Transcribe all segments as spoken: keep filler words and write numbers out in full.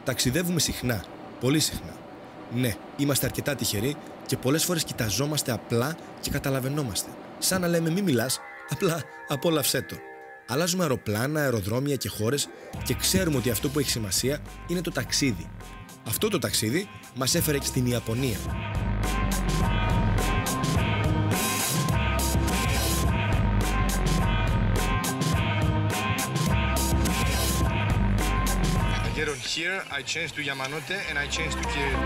Ταξιδεύουμε συχνά, πολύ συχνά. Ναι, είμαστε αρκετά τυχεροί και πολλές φορές κοιταζόμαστε απλά και καταλαβαίνόμαστε. Σαν να λέμε μη μιλάς, απλά απόλαυσέ το. Αλλάζουμε αεροπλάνα, αεροδρόμια και χώρες και ξέρουμε ότι αυτό που έχει σημασία είναι το ταξίδι. Αυτό το ταξίδι μας έφερε και στην Ιαπωνία. Here I change to Yamanote and I change to Kiril.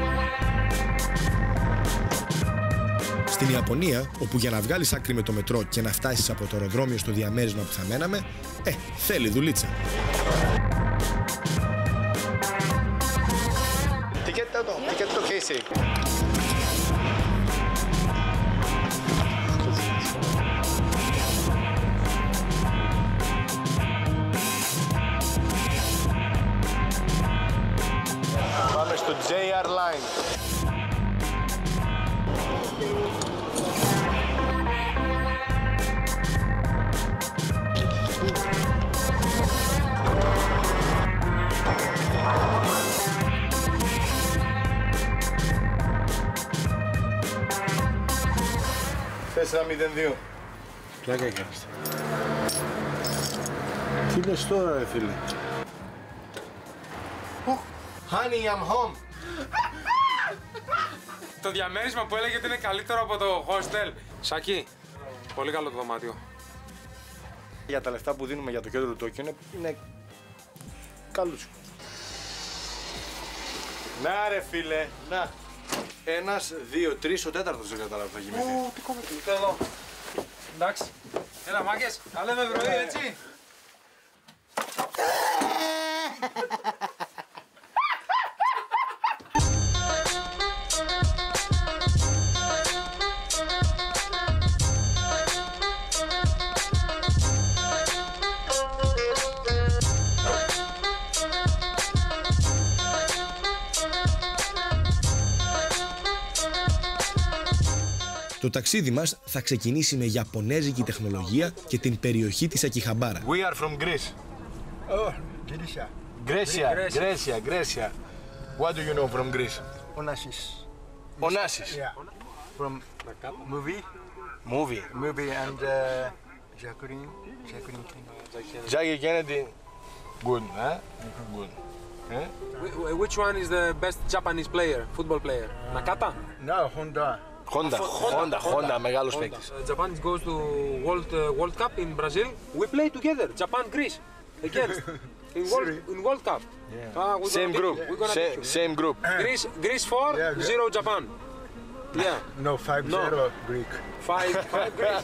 Στην Ιαπωνία, όπου για να βγάλεις άκρη με το μετρό και να φτάσεις από το αεροδρόμιο στο διαμέρισμα που θα μέναμε, ε, θέλει δουλίτσα. Τικέτα το, τικέτα το Casey. Πάμε στο τζέι αρ Line. τέσσερα μηδέν δύο. Πλάκα έκανες. Τι λες τώρα, ρε φίλε? Honey, I'm home. Το διαμέρισμα που έλεγε ότι είναι καλύτερο από το hostel. Σάκη, πολύ καλό το δωμάτιο. Για τα λεφτά που δίνουμε για το κέντρο του Τόκιο είναι, είναι καλούς. Να ρε φίλε, να. Ένας, δύο, τρεις, ο τέταρτος δεν κατάλαβα θα κοιμηθεί. Ω, τι κόμμα του, εδώ. Εντάξει. Έλα μάγκες, τα λέμε πρωί, έτσι. Το ταξίδι μας θα ξεκινήσει με ιαπωνέζικη τεχνολογία και την περιοχή της Ακιχαμπάρα. We are from Greece. Oh, Grecia. Grecia, Grecia, Grecia. What do you know from Greece? Onassis. Onassis. Yeah. From movie, Movie. movie and uh, Jacqueline, Jacqueline Kennedy. Jackie Kennedy. Good, huh? Good. Eh? Which one is the best Japanese player, football player? Nakata? No, Honda. Honda, Honda, Honda, μεγάλος παίκτης. Japan goes to World uh, World Cup in Brazil. We play together, Japan Greece against in World in World Cup. Yeah. Ah, we're Same gonna group, beat you. We're gonna Sa- beat you. same group. Greece Greece four, Yeah, yeah. zero Japan. Yeah, No, five No. zero Greek. five five Greece.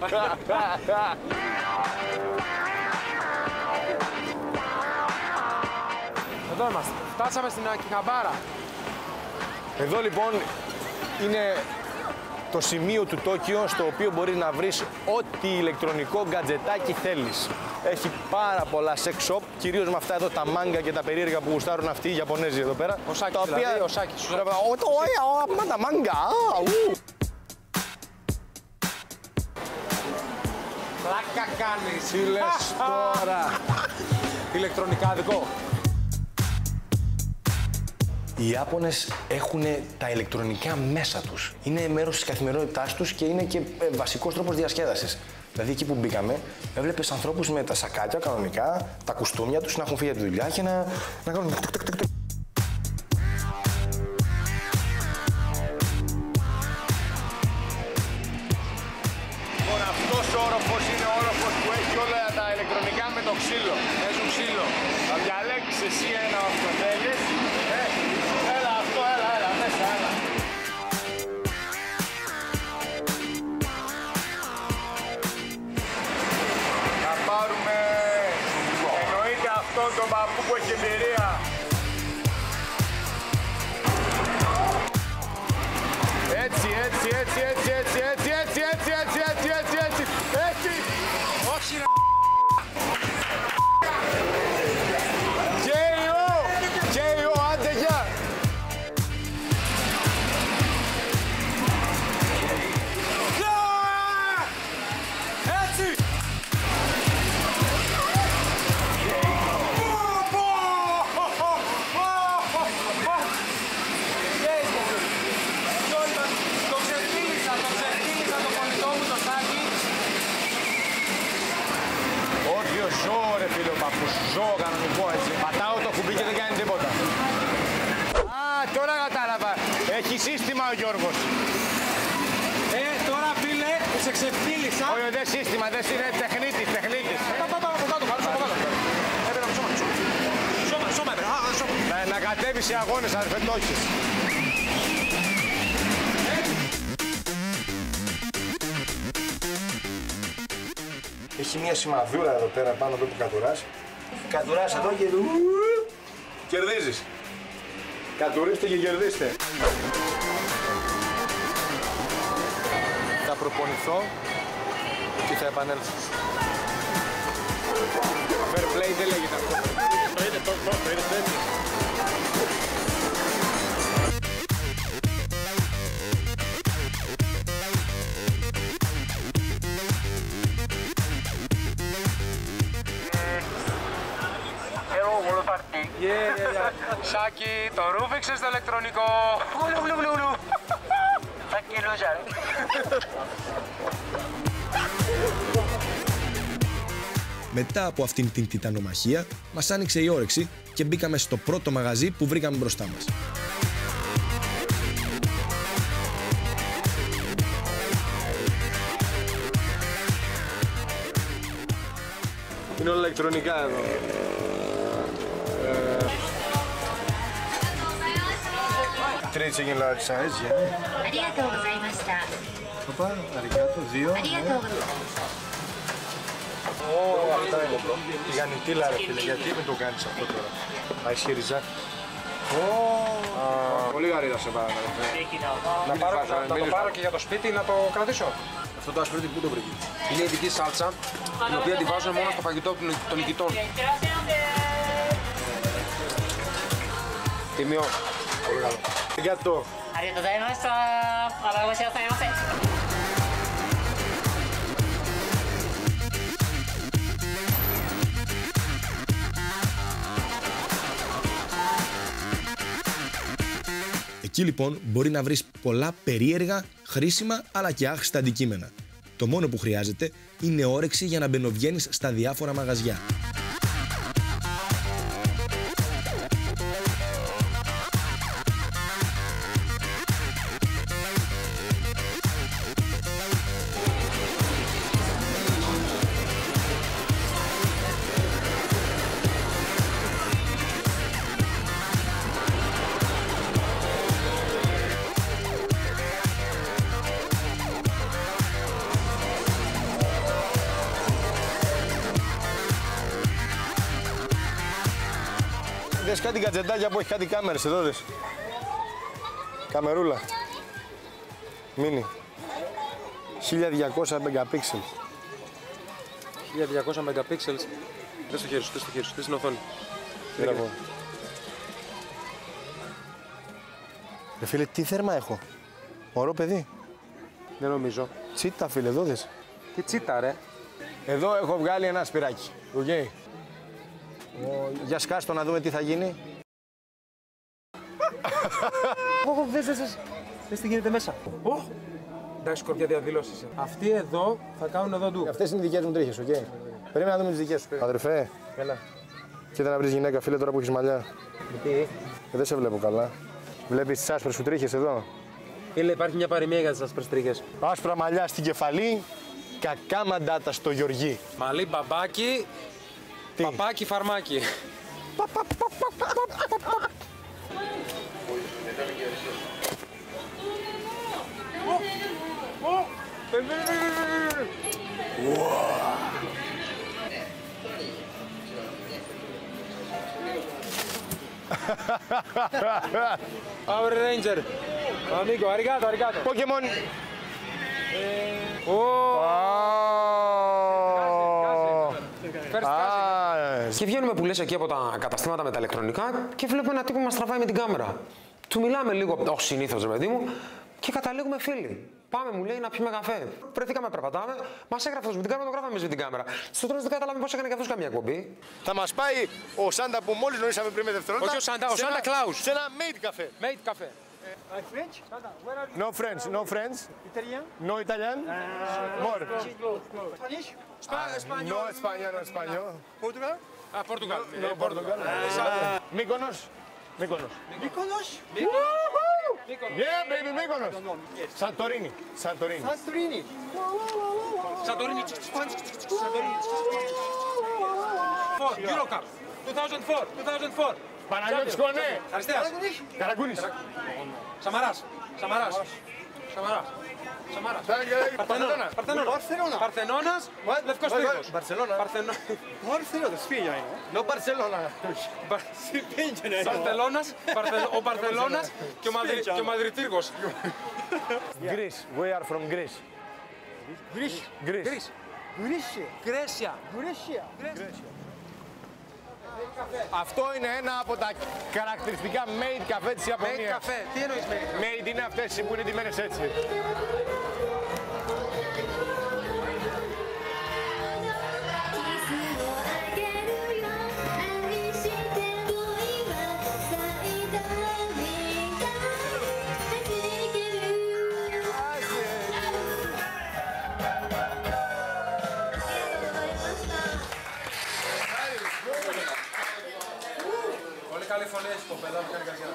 Εδώ είμαστε. Φτάσαμε στην Ακιχαμπάρα. Εδώ λοιπόν είναι το σημείο του Τόκιο στο οποίο μπορείς να βρεις ό,τι ηλεκτρονικό γκατζετάκι θέλεις. Έχει πάρα πολλά sex shop, κυρίως με αυτά εδώ τα μάγκα και τα περίεργα που γουστάρουν αυτοί οι Ιαπωνέζοι εδώ πέρα. Ο Σάκης τα δηλαδή, οποία... ο Σάκης. Ο, το, ο, ο, τα μάγκα, α, ου. Πλάκα κάνεις. Τι λες τώρα. Ηλεκτρονικά δικό. Οι Ιάπωνες έχουν τα ηλεκτρονικά μέσα τους. Είναι μέρος της καθημερινότητάς τους και είναι και βασικός τρόπος διασκέδασης. Δηλαδή εκεί που μπήκαμε, έβλεπες ανθρώπους με τα σακάκια κανονικά, τα κουστούμια τους να έχουν φύγει από τη δουλειά και να, να κάνουν. Λοιπόν, αυτός ο όροφος είναι ο όροφος που έχει όλα τα ηλεκτρονικά με το ξύλο. Παίζουν ξύλο. Θα διαλέξεις εσύ ένα αυτό θέλεις. Ε, έλα αυτό, έλα, έλα, μέσα, έλα. Θα πάρουμε, εννοείται αυτόν τον παππού που έχει εμπειρία. Έτσι, έτσι, έτσι, έτσι, έτσι, έτσι, έτσι, έτσι, έτσι, έτσι, έτσι, έτσι, έτσι. Όχι ρε Τζέιο, Τζέιο, άντε γεια. έτσι. σύστημα ο Γιώργος. Ε, τώρα φίλε, σε ξεφτύλισα. Όχι, δεν σύστημα, δεν είναι τεχνίτης, τεχνίτης. Σώμα, σώμα, σώμα. Να κατέβει σε αγώνες, αδερφέ, το έχεις. Έχει μια σημαδούρα εδώ πέρα πάνω εδώ που κατουράς. Κατουράς εδώ και... Κερδίζεις. Κατουρίστε και κερδίστε. Θα προπονηθώ και θα επανέλθω. Fair play δεν λέγεται αυτό. Το είναι το πρώτο, είναι το έτσι. Σάκη, το ρούφηξε στο ηλεκτρονικό. Γουλου, γουλου, γουλου, γουλου. Σάκη, λούζαρ. Μετά από αυτήν την τιτανομαχία, μας άνοιξε η όρεξη και μπήκαμε στο πρώτο μαγαζί που βρήκαμε μπροστά μας. Είναι όλα ηλεκτρονικά εδώ. Three chicken large size, yeah. ありがとうございました。 Παπά, αργάτο, δύο. ありがとうございました。 Ω, αυτά είναι εδώ. Τηγανιτήλα ρε φίλε, γιατί με το κάνεις αυτό τώρα. Πάει σχέριζα. Ω, πολύ γαρίδα σε πάρα. Να, πάρω, να, να το πάρω και για το σπίτι να το κρατήσω. Αυτό το ασπρίδι που το βρήκε. Είναι ειδική σάλτσα, την οποία τη βάζουν μόνο στο φαγητό των νικητών. Τιμιό. Πολύ καλό. Αργάτο. ありがとうございました。お楽しみくださいませ。 Εκεί λοιπόν μπορεί να βρεις πολλά περίεργα, χρήσιμα αλλά και άχρηστα αντικείμενα. Το μόνο που χρειάζεται είναι όρεξη για να μπαινοβγαίνεις στα διάφορα μαγαζιά. Δες κάτι γκατζετάκια που έχει κάτι κάμερες εδώ, δες. Καμερούλα. Μίνι. χίλια διακόσια μεγαπίξελ. χίλια διακόσια μεγαπίξελ. Δες το χέρι σου, δες το χέρι σου, δες την οθόνη. Μπράβο. Ρε φίλε, τι θέρμα έχω. Ωραίο παιδί. Δεν νομίζω. Τσίτα φίλε, εδώ δες. Τι τσίτα ρε. Εδώ έχω βγάλει ένα σπυράκι. Okay. Για σκάστο να δούμε τι θα γίνει. Δες, δες, δες. Δες τι γίνεται μέσα. Εντάξει, σκορπιά διαδηλώσεις. Αυτοί εδώ θα κάνουν εδώ ντου. Αυτές είναι οι δικές μου τρίχες, οκ. Okay. Πρέπει να δούμε τις δικές σου. Αδερφέ, Έλα. κοίτα να βρεις γυναίκα, φίλε, τώρα που έχεις μαλλιά. Τι. Ε, δεν σε βλέπω καλά. Βλέπεις τις άσπρες σου τρίχες εδώ. Φίλε, υπάρχει μια παροιμία για τις άσπρες τρίχες. Άσπρα μαλλιά στην κεφαλή, κακά μαντάτα στο Γεωργί. Μαλλί μπαμπάκι, Τι? παπάκι φαρμάκι. Power Ranger. Amigo, arigato, arigato. Pokemon. Και βγαίνουμε που λες εκεί από τα καταστήματα με τα ηλεκτρονικά και βλέπουμε ένα τύπο που μας τραβάει με την κάμερα. Του μιλάμε λίγο, όχι συνήθως ρε παιδί μου, και καταλήγουμε φίλοι. Πάμε, μου λέει, να πιούμε καφέ. Βρεθήκαμε, περπατάμε, μας έγραφε με την κάμερα, το γράφαμε εμείς με την κάμερα. Στο τέλος δεν καταλάβαμε πώς έκανε και αυτός καμία εκπομπή. Θα μας πάει ο Σάντα που μόλις γνωρίσαμε πριν με δευτερόλεπτα. Όχι ο Σάντα, ο Σάντα Κλάους. Σε ένα made καφέ. Made καφέ. French? Where are you? No French, no French. Italian? No Italian. More. Spanish? No Español, no Español. Portugal? Α, Πορτογάλ. No Portugal. Μύκονος. Μύκονος. Mykonos? Yeah, baby, Mykonos. Santorini. Santorini. Santorini. Santorini. Santorini. Eurocup. two thousand four. two thousand four. Παναγιώτης Κονέ. Αριστείας. Καραγκούνης. Σαμαράς. Σαμαράς. Σαμαράς. Σαμαράς. Παρθενώνα. Παρθενώνα. Παρθενώνας. Λευκός Τρίχος. Μπαρσελώνα. Barcelona, Σπίγια είναι. No Barcelona. Παρθελώνας. Ο Παρθελώνας και ο Μαδριτήργος. Greece. We are from Greece. Greece. Greece. Greece. Γκρέσια. Greece. Αυτό είναι ένα από τα χαρακτηριστικά made καφέ της Ιαπωνίας. Made καφέ. Τι εννοείς made? Made είναι αυτές που είναι ντυμένες έτσι. Πολύ καλή φωνή έχει κοπέλα, μου κάνει καρδιά.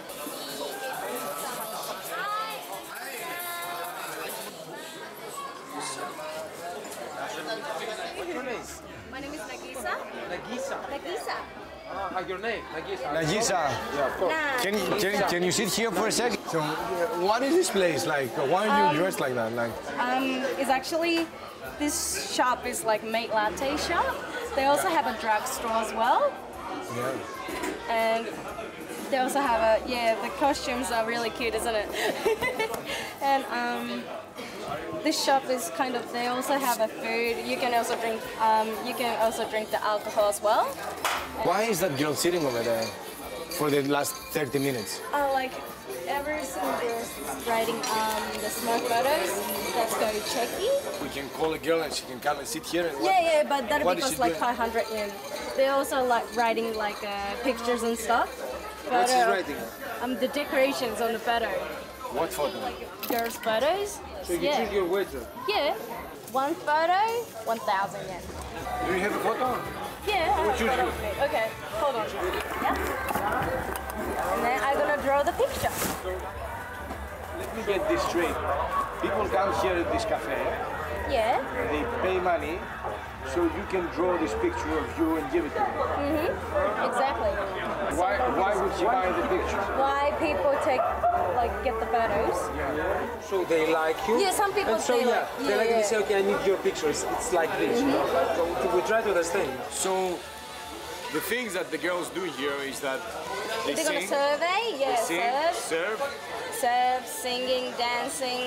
What's your name? My name is Nagisa. Nagisa. Nagisa. Ah, your name, Nagisa. Nagisa. Yeah, of course. Nah. Can, can, can you sit here for a second? So, what is this place like? Why are you dressed like that? Like, Um, it's actually, this shop is like mate latte shop. They also have a drugstore as well. yeah. And they also have a, yeah, the costumes are really cute, isn't it? And um, this shop is kind of, they also have a food. You can also drink, um, you can also drink the alcohol as well. Why is that girl sitting over there for the last thirty minutes? Uh, like every single girl is writing um, the smoke photos. Let's go Czechie. We can call a girl and she can come and sit here and Yeah, yeah, but that What is costs she like doing? five hundred yen. They also like writing like uh, pictures and stuff. But, What's she uh, writing? Um, the decorations on the photo, What photo? like girls' photos. So you yeah. choose your waiter. Yeah, one photo, one thousand yen. Do you have a photo? Yeah, I have a choose photo you. of me. Okay, hold on. Yeah. And then I'm gonna draw the picture. Let me get this straight. People come here at this cafe, Yeah. they pay money, so you can draw this picture of you and give it to them. Mhm. Exactly. Why, why would you buy the picture? Why people take like get the photos? So they like you? Yeah, some people And so say yeah, like, they yeah, like me yeah. say, okay, I need your picture. It's, it's like this, you know? So we try to understand. So, the things that the girls do here is that they They're gonna sing, survey, yeah, sing, serve, serve. serve, singing, dancing.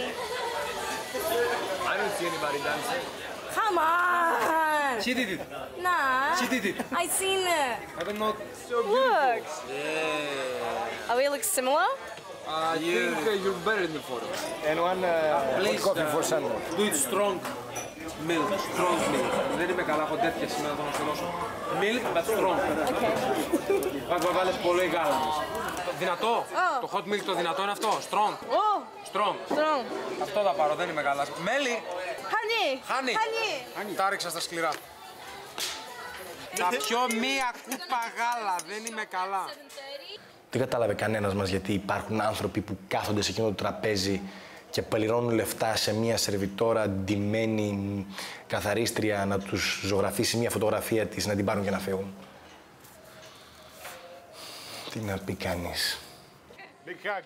I don't see anybody dancing. Come on! She did it. Nah. She did it. I seen it. I don't know. So Look. Yeah. Are we look similar? I think uh, you're better in the photo. And one uh, Please, hot coffee uh, for Sunday. Do it strong. Milk, strong milk. Δεν είμαι καλά, έχω τέτοια σήμερα, θα να σου δώσω. Milk, but strong. Okay. Θα βάλεις πολύ γάλα. Δυνατό. Oh. Το hot milk το δυνατό είναι αυτό. Strong. Oh, Strong. strong. Αυτό θα πάρω, δεν είμαι καλά. Μέλι. Honey. Honey. Honey. Τα ρίξα στα σκληρά. Θα πιω μία κούπα γάλα, δεν είμαι καλά. Δεν κατάλαβε κανένας μας γιατί υπάρχουν άνθρωποι που κάθονται σε εκείνο το τραπέζι και πληρώνουν λεφτά σε μια σερβιτόρα ντυμένη καθαρίστρια να τους ζωγραφίσει μια φωτογραφία της, να την πάρουν και να φύγουν. Τι να πει κανείς. Big hug.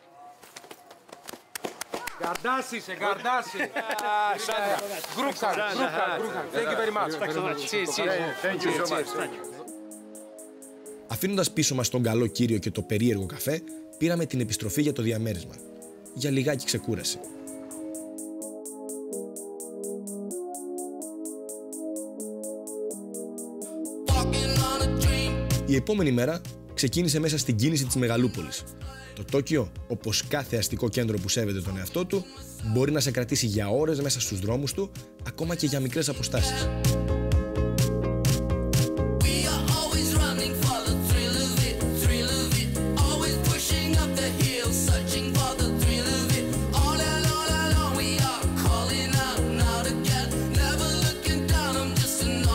Γκαρντάσι, σε γκαρντάσι. Group hug, group hug, group hug. Thank you very much. Cheers, cheers. Thank you so much. Αφήνοντας πίσω μας τον καλό κύριο και το περίεργο καφέ, πήραμε την επιστροφή για το διαμέρισμα. Για λιγάκι ξεκούραση. Η επόμενη μέρα ξεκίνησε μέσα στην κίνηση της μεγαλούπολης. Το Τόκιο, όπως κάθε αστικό κέντρο που σέβεται τον εαυτό του, μπορεί να σε κρατήσει για ώρες μέσα στους δρόμους του, ακόμα και για μικρές αποστάσεις.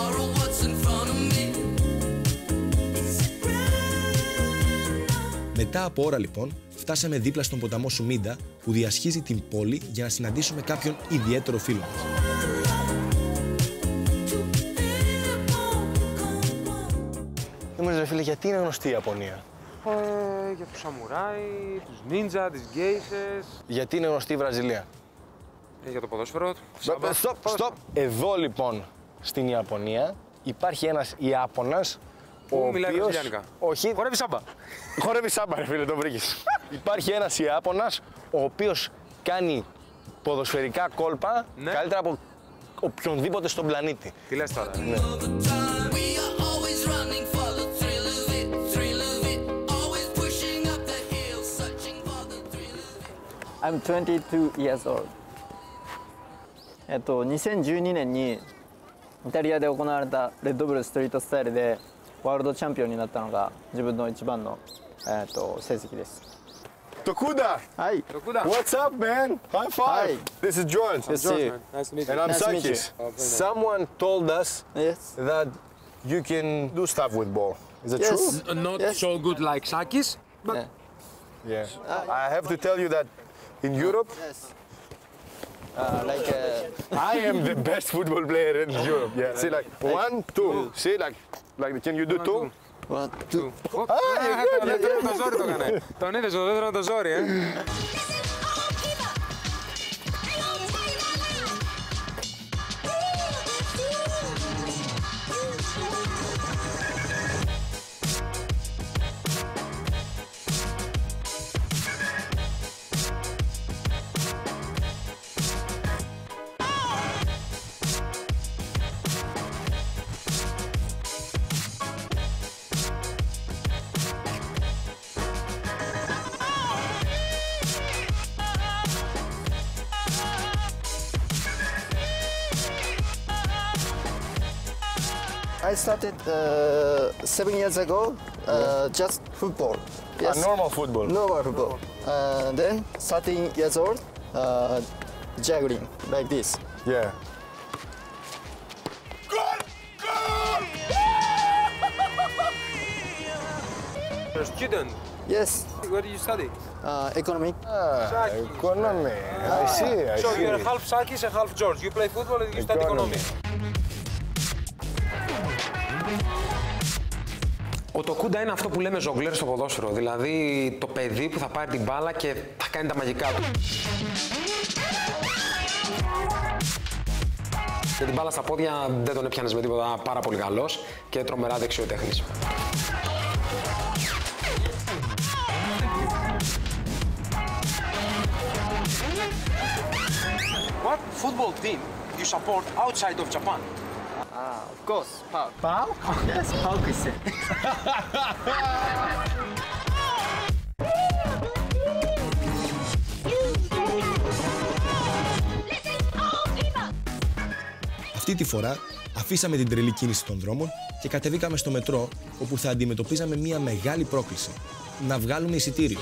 Με Μετά από ώρα λοιπόν, φτάσαμε δίπλα στον ποταμό Σουμίντα που διασχίζει την πόλη για να συναντήσουμε κάποιον ιδιαίτερο φίλο μας. Είμαστε ρε φίλε, γιατί είναι γνωστή η Ιαπωνία? Ε, για τους σαμουράι, τους νίντζα, τις γκέισες. Γιατί είναι γνωστή η Βραζιλία? Ε, για το ποδόσφαιρο. Stop, stop. Εδώ λοιπόν στην Ιαπωνία υπάρχει ένας Ιάπωνας Που μιλάει βραζιλιάνικα. Όχι. Χορεύει σάμπα. Χορεύει σάμπα ρε φίλε, το βρήκες. Υπάρχει ένας Ιάπωνας ο οποίος κάνει ποδοσφαιρικά κόλπα ναι. καλύτερα από οποιονδήποτε στον πλανήτη. Τι λες τώρα? Ναι. I'm twenty-two years old. えっと、にせんじゅうにねんにイタリアで行われたレッドブルストリートスタイルでワールドチャンピオンになったのが自分の一番の、えっと、成績です。 Tokuda! はい。 What's up, man? High five! Hi. This is George. Yes, sir. Nice to meet you. And I'm Nice to meet Sakis. Someone told us Yes. that you can do stuff with ball. Is that Yes. true? Not Yes. so good like Sakis, but Yeah. Yeah. I have to tell you that in Europe, Yes. Uh, like uh, I am the best football player in Europe. Yeah. See, like one, two. See, like, like, can you do two? one, two. τον δεύτερο με το ζόρι το έκανε. Τον είδες, το δεύτερο με το ζόρι, ε. I started uh, seven years ago, uh, just football. Yes. A normal football. Normal football. Uh, then thirteen years old, uh, juggling like this. Yeah. You're a student. Yes. Where do you study? Uh, economic. Ah, economy. I see, I So you're see. half Sakis and half George. You play football and you study Economy. economy. Ο Τοκούντα είναι αυτό που λέμε ζογκλέρ στο ποδόσφαιρο, δηλαδή το παιδί που θα πάρει την μπάλα και θα κάνει τα μαγικά του. Και την μπάλα στα πόδια δεν τον έπιανες με τίποτα, πάρα πολύ καλός και τρομερά δεξιοτέχνης. What football team you support outside of Japan? Ah, of course, Park. Park? Yes, Park is it. Αυτή τη φορά αφήσαμε την τρελή κίνηση των δρόμων και κατεβήκαμε στο μετρό, όπου θα αντιμετωπίζαμε μια μεγάλη πρόκληση: να βγάλουμε εισιτήριο.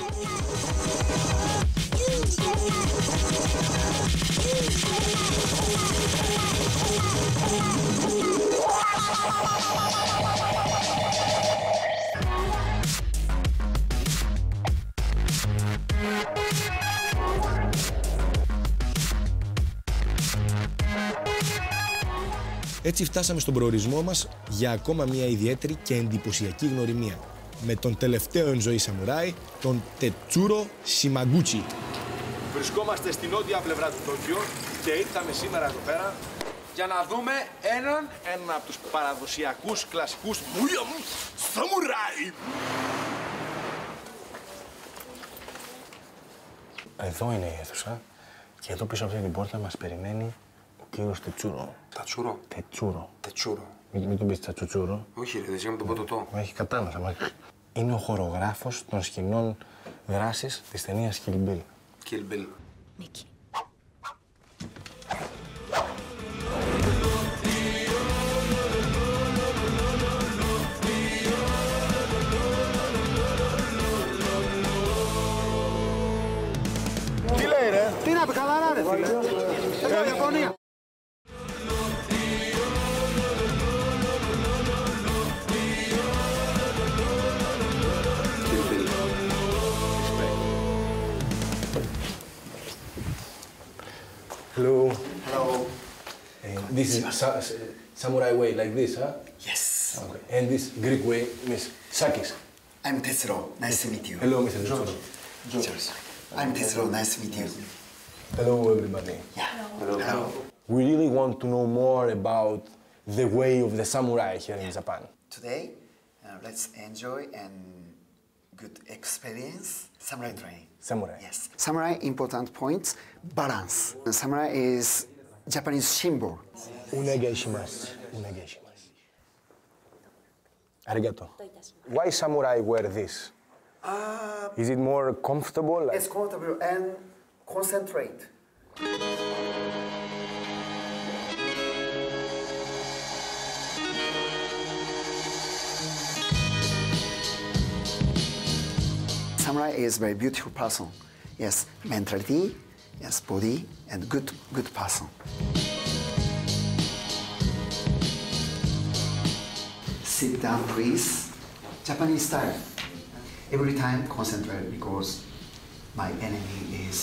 Έτσι φτάσαμε στον προορισμό μας για ακόμα μια ιδιαίτερη και εντυπωσιακή γνωριμία με τον τελευταίο εν ζωή σαμουράι, τον Τετσούρο Σιμαγκούτσι. Βρισκόμαστε στην νότια πλευρά του Τόκιο και ήρθαμε σήμερα εδώ πέρα Για να δούμε έναν έναν από τους παραδοσιακούς κλασικούς σαμουράι. Εδώ είναι η αίθουσα και εδώ πίσω από αυτή την πόρτα μας περιμένει ο κύριος Τετσούρο. Τατσούρο. Τετσούρο. Τετσούρο. Μην, μην τον πεις Τατσουτσούρο. Όχι ρε, δεν με τον ποτοτό. Μα έχει κατάλαβα. Μα... Είναι ο χορογράφος των σκηνών δράσης της ταινίας Kill Bill. Kill Bill. Τι λέει ρε? Τι να πει, καλά ρε φίλε. Εδώ Ιαπωνία. Hello. Hello. And this is sa samurai way, like this, huh? Yes. Okay. And this Greek way, Miss Sakis. I'm Tetsuro. Nice to meet you. Hello, Mister George. George. I'm Tetsuro. Nice to meet you. Hello, everybody. Yeah. Hello. Hello. We really want to know more about the way of the samurai here in Japan. Today, uh, let's enjoy and good experience samurai training. Samurai. Yes. Samurai important points, balance. Samurai is Japanese symbol. Onegai shimasu. Onegai shimasu. Arigato. Why samurai wear this? Uh, Is it more comfortable? Like... it's comfortable and concentrate. Samurai is very beautiful person. Yes, mentality, yes, body, and good, good person. Sit down, please. Japanese style. Every time concentrate because my enemy is.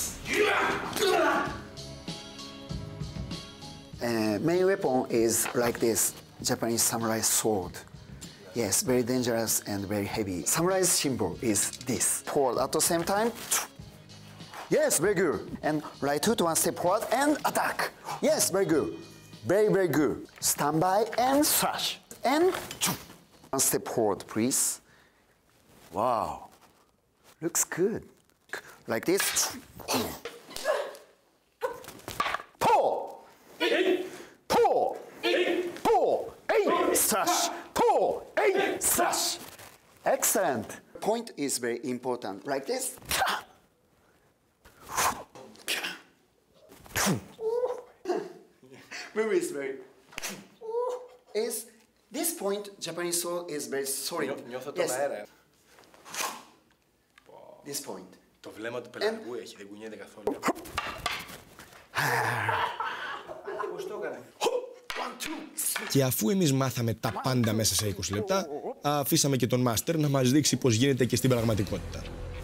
Uh, main weapon is like this, Japanese samurai sword. Yes, very dangerous and very heavy. Samurai's symbol is this. Forward at the same time. Yes, very good. And right hook, one step forward and attack. Yes, very good. Very, very good. Stand by and slash. And one step forward, please. Wow. Looks good. Like this. Pull. Pull. Pull. Slash. Pull. Slash. Excellent. Point is very important. Like this. Move is very. Is this point Japanese sword is very solid. Νιώθω τον αέρα. This point. Το βλέμμα του πελαργού έχει, δεν κουνιέται καθόλου. Πώς το έκανε. Και αφού εμείς μάθαμε τα πάντα μέσα σε είκοσι λεπτά, αφήσαμε και τον μάστερ να μας δείξει πώς γίνεται και στην πραγματικότητα.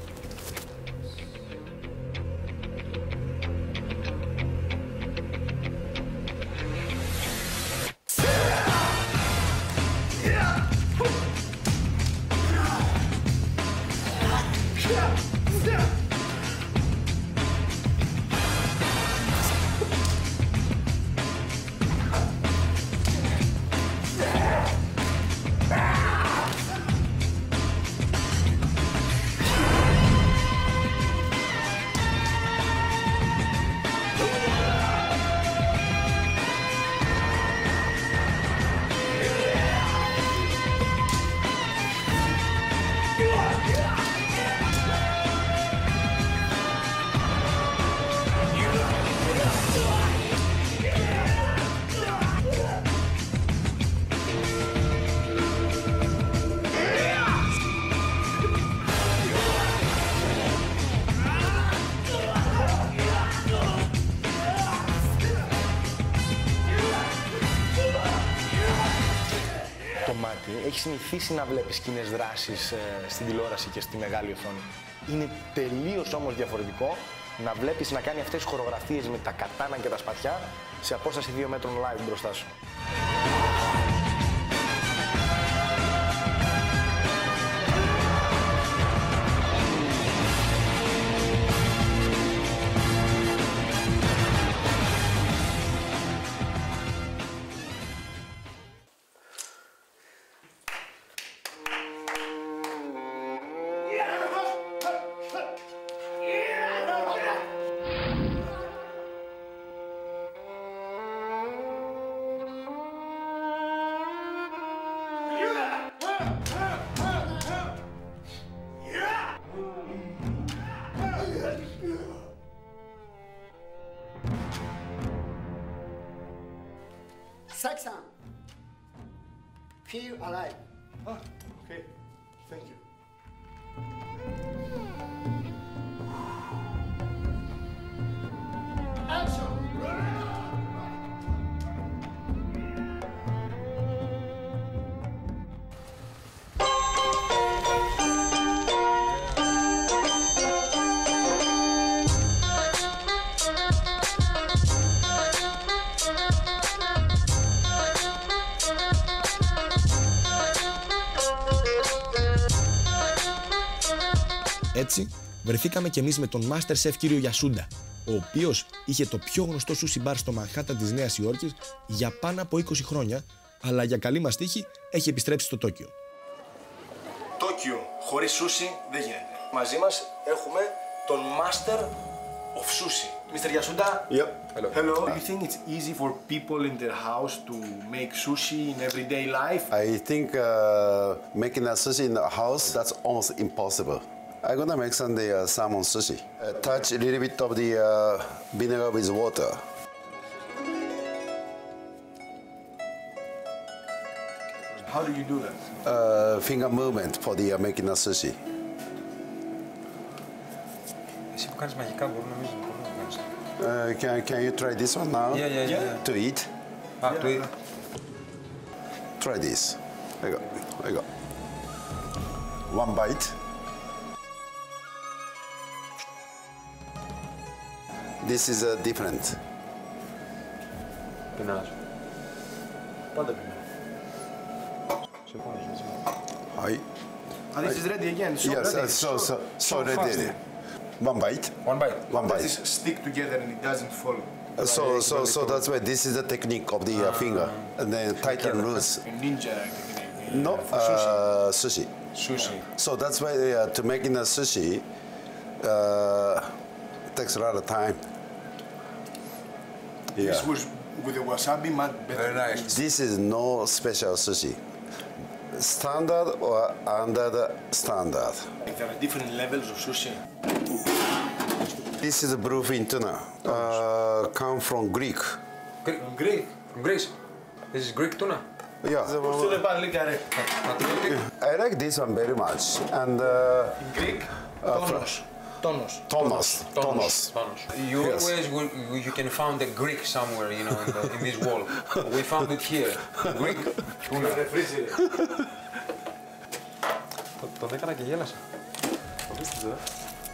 Έχει συνηθίσει να βλέπει κοινές δράσεις ε, στην τηλεόραση και στη μεγάλη οθόνη. Είναι τελείως όμως διαφορετικό να βλέπεις να κάνει αυτές τις χορογραφίες με τα κατάνα και τα σπαθιά σε απόσταση δύο μέτρων live μπροστά σου. Saki-san, feel alive. Ah, okay. Thank you. Action! Έτσι, βρεθήκαμε κι εμείς με τον Master Chef κύριο Γιασούντα, ο οποίος είχε το πιο γνωστό sushi bar στο Μανχάταν της Νέας Υόρκης για πάνω από είκοσι χρόνια, αλλά για καλή μας τύχη έχει επιστρέψει στο Τόκιο. Τόκιο χωρίς σούσι δεν γίνεται. Μαζί μας έχουμε τον Master of Sushi. Mister Yasuda? Yep. Hello. Hello. Do you think it's easy for people in their house to make sushi in everyday life? I think uh, making a sushi in the house, that's almost impossible. I'm gonna make some the uh, salmon sushi. Uh, touch a little bit of the uh, vinegar with water. How do you do that? Uh, finger movement for the uh, making a sushi. Εσύ που κάνεις μαγικά μπορεί νομίζω να κάνεις. Uh, can, can you try this one now? Yeah, yeah, yeah. yeah. To eat? Ah, yeah. to eat. Try this. There you go. There you go. One bite. This is uh, different. Πεινάς. Πάντα πεινάω. Hi. And this is ready again. So yes, ready. uh, so, so, so, so ready. One bite. One bite. One bite. This stick together and it doesn't fall. Uh, so, so, so that's why this is the technique of the uh, finger, and then tighten loose. A ninja technique. No, for sushi. uh, sushi. Sushi. So that's why uh, to making a sushi uh, takes a lot of time. Yeah. This was with the wasabi, much better. Very nice. This is no special sushi. Standard or under the standard. There are different levels of sushi. This is a bluefin tuna. Uh, come from Greek. Greek. From Greek. From Greece. This is Greek tuna. Yeah. I like this one very much. And uh, in Greek, tonos. Tonos. Tonos. Tonos. Tonos. You Yes. always will, you can find a Greek somewhere, you know, in, the, in this wall. We found it here. Greek tuna. Το, το έκανα και γέλασα. Το πίστεψε, δε.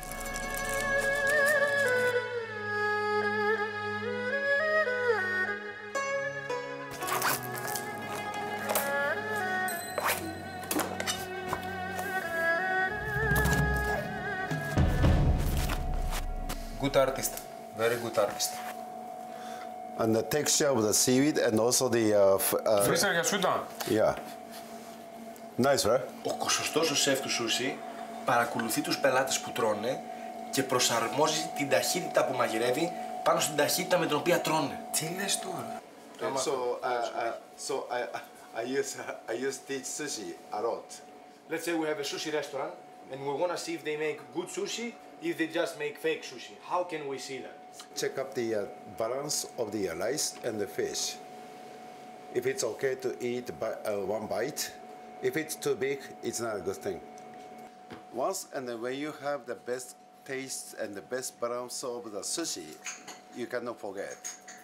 Good artist, very good artist. And the texture of the seaweed and also the... Uh, f- uh, Φρίσερ για σούτα. yeah. Nice, right? Ο σωστός ο σεφ του σούσι παρακολουθεί τους πελάτες που τρώνε και προσαρμόζει την ταχύτητα που μαγειρεύει πάνω στην ταχύτητα με την οποία τρώνε. Τι λες τώρα? So, uh, uh, so I, I use I use teach sushi a lot. Let's say we have a sushi restaurant and we want to see if they make good sushi, if they just make fake sushi. How can we see that? Check up the uh, balance of the uh, rice and the fish. If it's okay to eat by, uh, one bite, if it's too big, it's not a good thing. Once and then when you have the best taste and the best balance of the sushi, you cannot forget.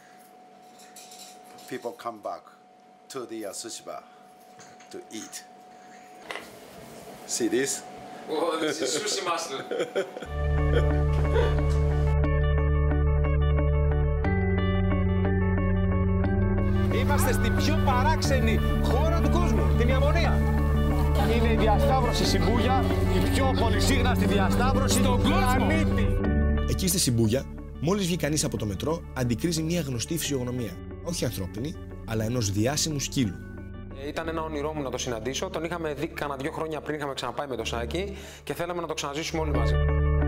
People come back to the uh, sushi bar to eat. See this? Oh, this is sushi master. Είμαστε στην πιο παράξενη χώρα του κόσμου, την Ιαπωνία. Είναι η διασταύρωση Σιμπούγια, η πιο πολυσύχναστη διασταύρωση στον πλανήτη. Εκεί στη Σιμπούγια, μόλις βγει κανείς από το μετρό, αντικρίζει μια γνωστή φυσιογνωμία. Όχι ανθρώπινη, αλλά ενός διάσημου σκύλου. Ήταν ένα όνειρό μου να το συναντήσω. Τον είχαμε δει κάνα δύο χρόνια πριν, είχαμε ξαναπάει με το Σάκη και θέλαμε να το ξαναζήσουμε όλοι μαζί.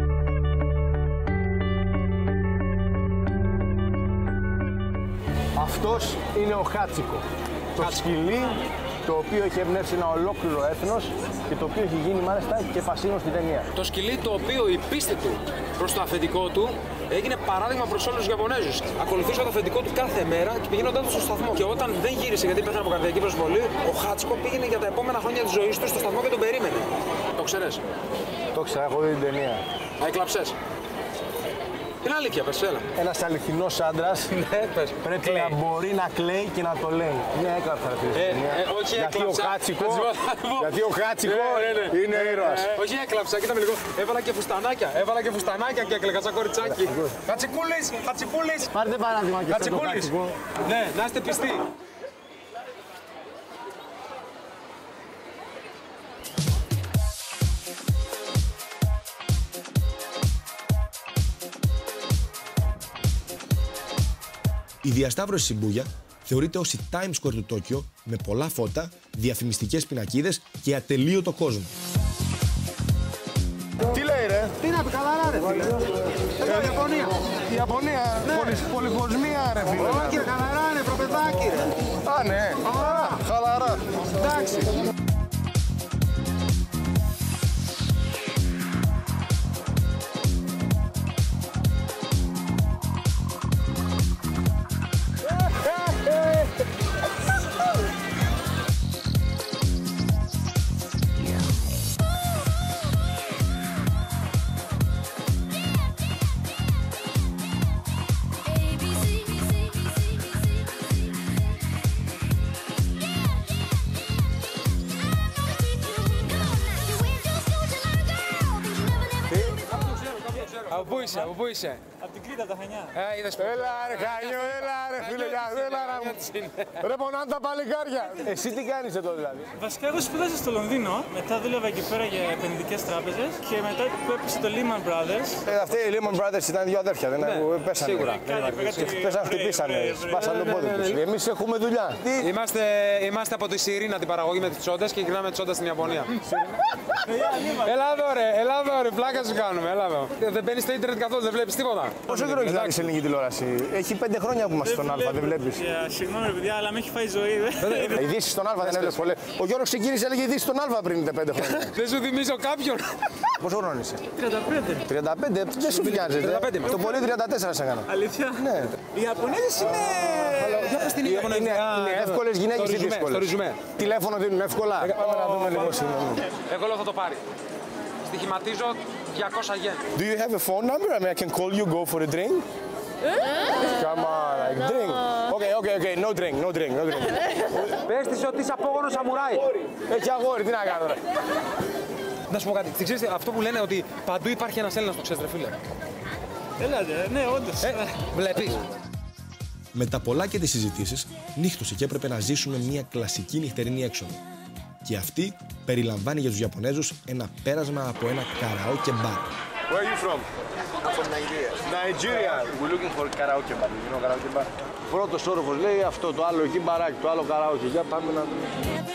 Αυτός είναι ο Χάτσικο, το σκυλί το οποίο έχει εμπνεύσει ένα ολόκληρο έθνος και το οποίο έχει γίνει μάλιστα και φασίνο στην ταινία. Το σκυλί το οποίο η πίστη του προς το αφεντικό του έγινε παράδειγμα προς όλους τους Ιαπωνέζους. Ακολουθούσε το αφεντικό του κάθε μέρα και πηγαίνοντάς του στο σταθμό. Και όταν δεν γύρισε γιατί πέθανε από καρδιακή προσβολή, ο Χάτσικο πήγαινε για τα επόμενα χρόνια της ζωής του στο σταθμό και τον περίμενε. Το ξέρεις? Το ξέρω, έχω δει την ταινία. Α, έκλαψες? Είναι αλήθεια, πες, έλα. Ένας αληθινός άντρας ναι, πες. πρέπει κλαίει. να μπορεί να κλαίει και να το λέει. Ναι, έκλαψα αυτή την ταινία. Ε, όχι γιατί έκλαψα. ο Χάτσικο, γιατί ο Χάτσικο ναι, ναι, ναι. είναι ήρωας. Ε, όχι έκλαψα, κοίτα με λίγο. Έβαλα και φουστανάκια, έβαλα και φουστανάκια και έκλαιγα σαν κοριτσάκι. Χατσικούλης, Χατσικούλης. Πάρτε παράδειγμα και αυτό το Χάτσικο. Ναι, να είστε πιστοί. Η διασταύρωση Σιμπούγια θεωρείται ως η Times Square του Τόκιο με πολλά φώτα, διαφημιστικές πινακίδες και ατελείωτο κόσμο. Τι λέει ρε? Τι να πει, χαλαρά ρε φίλε. Εδώ Ιαπωνία. Η Ιαπωνία, ναι. πολυ, πολυκοσμία ρε φίλε. Όχι ρε, χαλαρά είναι, προπεδάκι ρε. Α, ναι. Χαλαρά. Χαλαρά. Εντάξει. Από πού είσαι, από πού είσαι? Από την Κρήτα, τα Χανιά. Ε, είδες που... Έλα ρε Χανιό, έλα ρε φίλε, έλα ρε μου. Ρε πονάνε τα παλικάρια. Εσύ τι κάνεις εδώ δηλαδή? Βασικά εγώ σπούδασα στο Λονδίνο, μετά δούλευα εκεί πέρα για επενδυτικές τράπεζες και μετά που έπεσε το Lehman Brothers. Ε, αυτοί οι Lehman Brothers ήταν δύο αδέρφια, δεν πέσανε. Σίγουρα. Πέσανε, χτυπήσανε, σπάσανε τον πόδι τους. Εμείς έχουμε δουλειά. Είμαστε, είμαστε από τη Σιρήνα την παραγωγή με τις τσόντες και γυρνάμε τσόντα στην Ιαπωνία. Έλα εδώ ρε, έλα εδώ ρε, πλάκα σου κάνουμε, έλα εδώ. Δεν μπαίνεις στο ίντερνετ καθόλου, δεν βλέπεις τίποτα. Πόσο καιρό έχεις δει σε ελληνική τηλεόραση? Έχει πέντε χρόνια που είμαστε στον Α, δεν βλέπεις? Συγγνώμη ρε παιδιά, αλλά με έχει φάει η ζωή. Ειδήσεις στον Α δεν έβλεπες πολύ. Ο Γιώργος ξεκίνησε έλεγε ειδήσεις στον Α πριν πέντε χρόνια. Δεν σου θυμίζω κάποιον. Πόσο χρόνο είσαι? τριάντα πέντε. τριάντα πέντε, δεν σου βιάζεται. Το πολύ τριάντα τέσσερα σε έκανα. Αλήθεια? Ναι. Οι Ιαπωνέζες είναι... Για πες την Είναι εύκολες γυναίκες ή δύσκολες? Τηλέφωνο δίνουν εύκολα. Πάμε να δούμε λίγο σήμερα. Εγώ λέω θα το πάρει. Στοιχηματίζω διακόσια γεν. Do you have a phone number? I mean, I can call you, go for a drink? Come on, like drink. Okay, okay, okay, no drink, no drink, no drink. Πες της ότι είσαι απόγονος σαμουράι. Έχει αγόρι, τι να κάνω ρε. Να σου πω κάτι, ξέρεις αυτό που λένε ότι παντού υπάρχει ένας Έλληνας, το ξέρεις ρε φίλε. Έλατε, ναι, όντως. Ε, βλέπεις. Με τα πολλά και τις συζητήσεις, νύχτωσε και έπρεπε να ζήσουμε μια κλασική νυχτερινή έξοδο. Και αυτή περιλαμβάνει για τους Ιαπωνέζους ένα πέρασμα από ένα καραόκε μπαρ. Where are you from? I'm from Nigeria. Nigeria. We're looking for karaoke bar. You know karaoke bar? Πρώτος όροφος λέει αυτό, το άλλο εκεί μπαράκι, το άλλο καραόκε. Για πάμε να δούμε.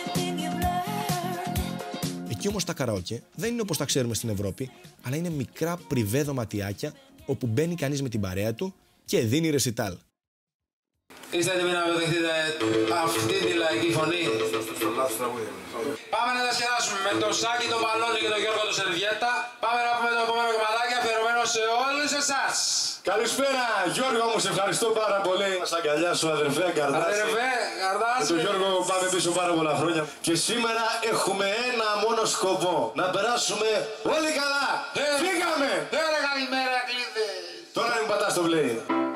Εκεί όμως τα καραόκε δεν είναι όπως τα ξέρουμε στην Ευρώπη, αλλά είναι μικρά πριβέ δωματιάκια όπου μπαίνει κανείς με την παρέα του και δίνει ρεσιτάλ. Είστε έτοιμοι να αποδεχτείτε αυτή τη λαϊκή φωνή? Πάμε να τα σκεράσουμε με το Σάκη, τον Παλώνη και τον Γιώργο τον Σερβιέτα. Πάμε να πούμε το επόμενο κομματάκι αφιερωμένο σε όλους εσάς. Καλησπέρα Γιώργο μου, σε ευχαριστώ πάρα πολύ. Μας αγκαλιάσου αδερφέ Καρδάση. Αδερφέ, Καρδάση. Με τον Γιώργο πάμε πίσω πάρα πολλά χρόνια. Και σήμερα έχουμε ένα μόνο σκοπό. Να περάσουμε όλοι καλά. Φύγαμε. Ωραία, καλημέρα κλείδες. Τώρα μην πατάς το play.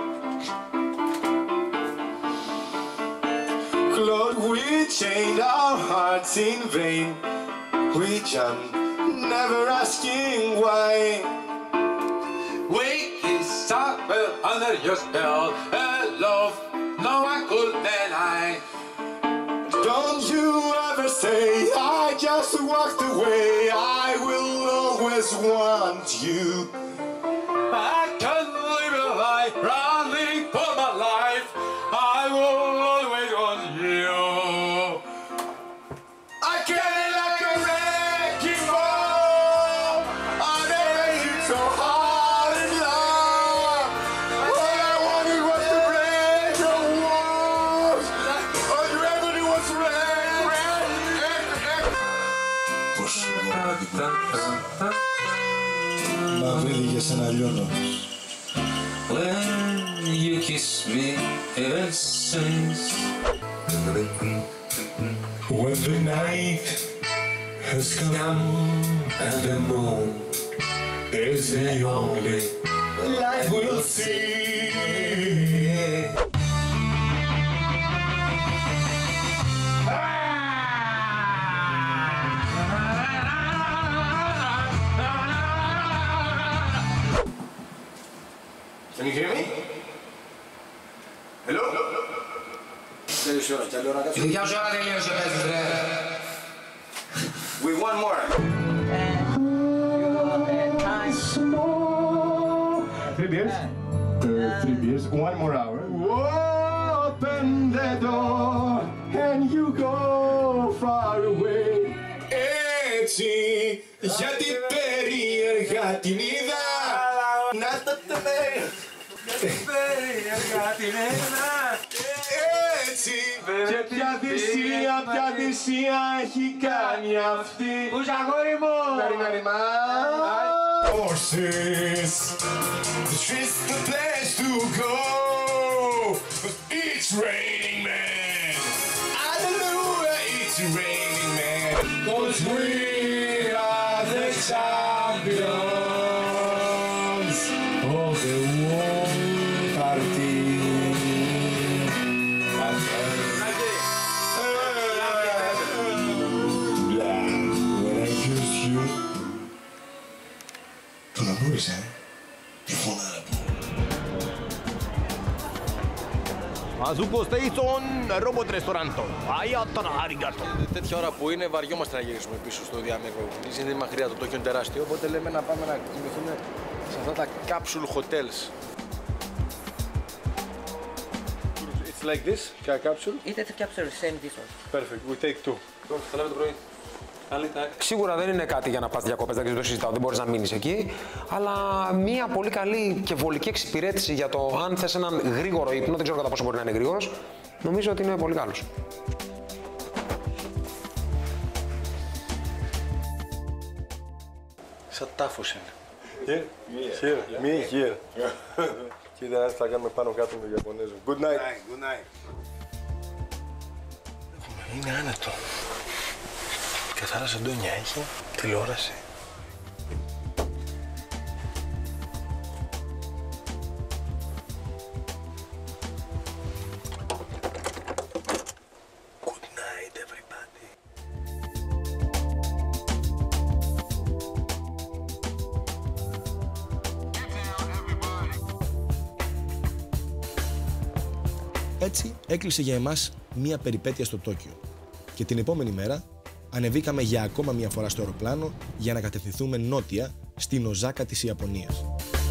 Lord, we chained our hearts in vain. We jump, never asking why. We kissed up under your spell, and love no one could deny. Don't you ever say I just walked away. I will always want you. I can't live a life running for my life. I will always want you. I came like a wrecking ball. I made it so hard in love. All I wanted was to break your walls. All you ever did was break, break, break, break. Μα βρήκες ένα λιώνο. When you kiss me, it says. When the night has come and the moon is the only light we'll see. Can you hear me? Hello? Η δικιά σου ώρα τελείωσε, παίζεις ρε. We want more. Three beers? Uh, three beers. One more hour. Whoa! open the door and you go far away. Έτσι, γιατί περίεργα την είδα. Να το τεμέ. Περίεργα την είδα. Έτσι, και ποια θυσία, ποια θυσία έχει κάνει αυτή. Πούς αγόρι μου. Ναρι ναρι μα. Horses, this is the place to go. It's raining man. Hallelujah, it's raining man. Cause we are the champions of the world party. When I kiss you, το να μπορείς, ε, τι φωνάρα πω. Μαζούκο Station, Robot Restaurant. Αιάτανα, αριγκάτο. Τέτοια ώρα που είναι, βαριόμαστε να γυρίσουμε πίσω στο διάμετρο. Είναι μακριά, το Τόκιο είναι τεράστιο, οπότε λέμε να πάμε να κοιμηθούμε σε αυτά τα capsule hotels. It's like this, capsule? It's a capsule, same this one. Perfect, we take two. Θα λέμε το πρωί. Σίγουρα δεν είναι κάτι για να πας διακοπές, δεν το συζητάω, δεν μπορείς να μείνεις εκεί. Αλλά μια πολύ καλή και βολική εξυπηρέτηση για το αν θες έναν γρήγορο ύπνο, δεν ξέρω κατά πόσο μπορεί να είναι γρήγορος, νομίζω ότι είναι πολύ καλός. Σαν τάφος είναι. Here? Here? Me here. Κοίτα, να θα κάνουμε πάνω κάτω με Ιαπωνέζο. Good night. Good night. Είναι άνετο. Καθαρά σεντόνια έχει, τηλεόραση. Good night, everybody. Έτσι έκλεισε για εμάς μία περιπέτεια στο Τόκιο και την επόμενη μέρα ανεβήκαμε για ακόμα μία φορά στο αεροπλάνο για να κατευθυνθούμε νότια στην Οζάκα της Ιαπωνίας.